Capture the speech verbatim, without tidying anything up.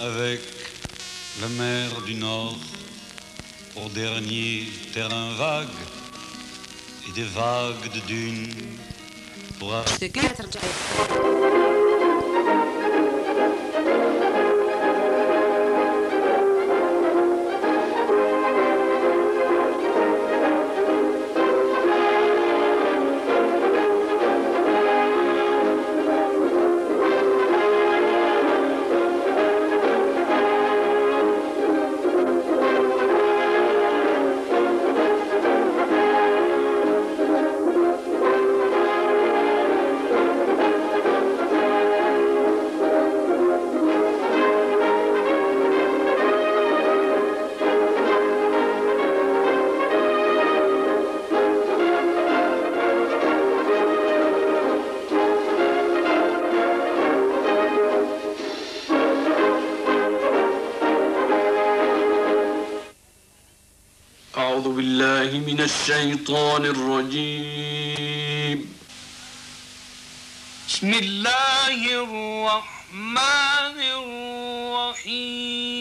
avec la mer du Nord pour dernier terrain vague et des vagues de dunes pour أعوذ بالله من الشيطان الرجيم. بسم الله الرحمن الرحيم.